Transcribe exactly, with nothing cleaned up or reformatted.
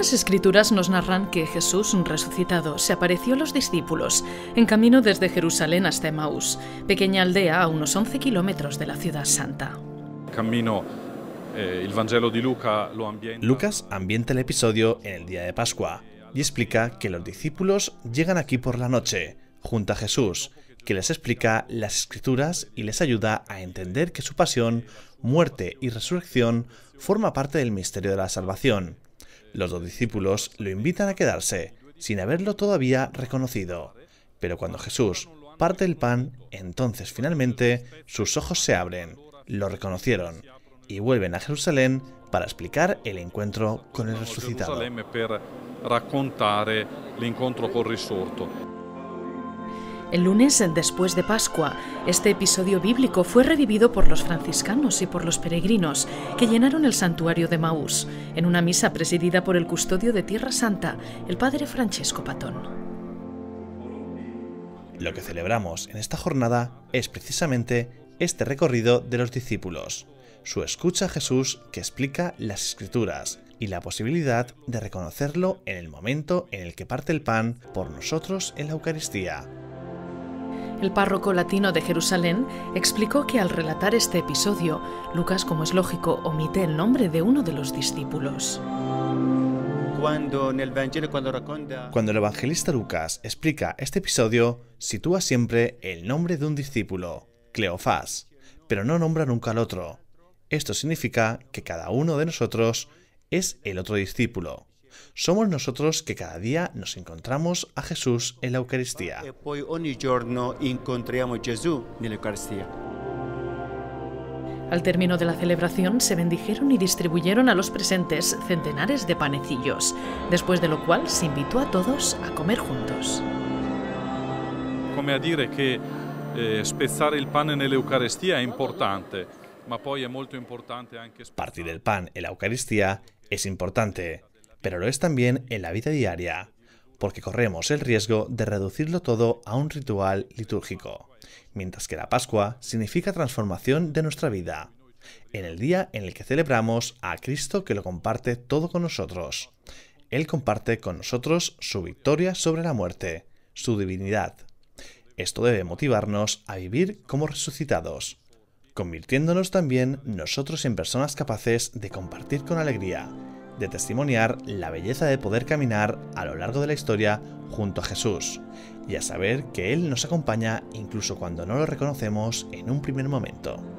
Sagradas Escrituras nos narran que Jesús resucitado se apareció a los discípulos en camino desde Jerusalén hasta Emaús, pequeña aldea a unos once kilómetros de la ciudad santa. Camino, eh, el Vangelo de Luca lo ambienta... Lucas ambienta el episodio en el día de Pascua y explica que los discípulos llegan aquí por la noche, junto a Jesús, que les explica las Escrituras y les ayuda a entender que su pasión, muerte y resurrección forma parte del misterio de la salvación. Los dos discípulos lo invitan a quedarse, sin haberlo todavía reconocido. Pero cuando Jesús parte el pan, entonces finalmente sus ojos se abren, lo reconocieron y vuelven a Jerusalén para explicar el encuentro con el resucitado. Per raccontare l'incontro col risorto. El lunes, después de Pascua, este episodio bíblico fue revivido por los franciscanos y por los peregrinos que llenaron el santuario de Emaús, en una misa presidida por el custodio de Tierra Santa, el padre Francesco Patón. Lo que celebramos en esta jornada es precisamente este recorrido de los discípulos, su escucha a Jesús que explica las Escrituras y la posibilidad de reconocerlo en el momento en el que parte el pan por nosotros en la Eucaristía. El párroco latino de Jerusalén explicó que al relatar este episodio, Lucas, como es lógico, omite el nombre de uno de los discípulos. Cuando, en el Evangelio, cuando, racconta... Cuando el evangelista Lucas explica este episodio, sitúa siempre el nombre de un discípulo, Cleofás, pero no nombra nunca al otro. Esto significa que cada uno de nosotros es el otro discípulo. Somos nosotros que cada día nos encontramos a Jesús en la Eucaristía. E poi ogni giorno incontriamo Gesù nell'Eucaristia. Al término de la celebración se bendijeron y distribuyeron a los presentes centenares de panecillos, después de lo cual se invitó a todos a comer juntos. Come a dire che eh, spezzare il pane nell'Eucaristia è importante, ma poi è molto importante anche... Partir el pan en la Eucaristía es importante, pero lo es también en la vida diaria, porque corremos el riesgo de reducirlo todo a un ritual litúrgico, mientras que la Pascua significa transformación de nuestra vida, en el día en el que celebramos a Cristo que lo comparte todo con nosotros. Él comparte con nosotros su victoria sobre la muerte, su divinidad. Esto debe motivarnos a vivir como resucitados, convirtiéndonos también nosotros en personas capaces de compartir con alegría, de testimoniar la belleza de poder caminar a lo largo de la historia junto a Jesús y a saber que Él nos acompaña incluso cuando no lo reconocemos en un primer momento.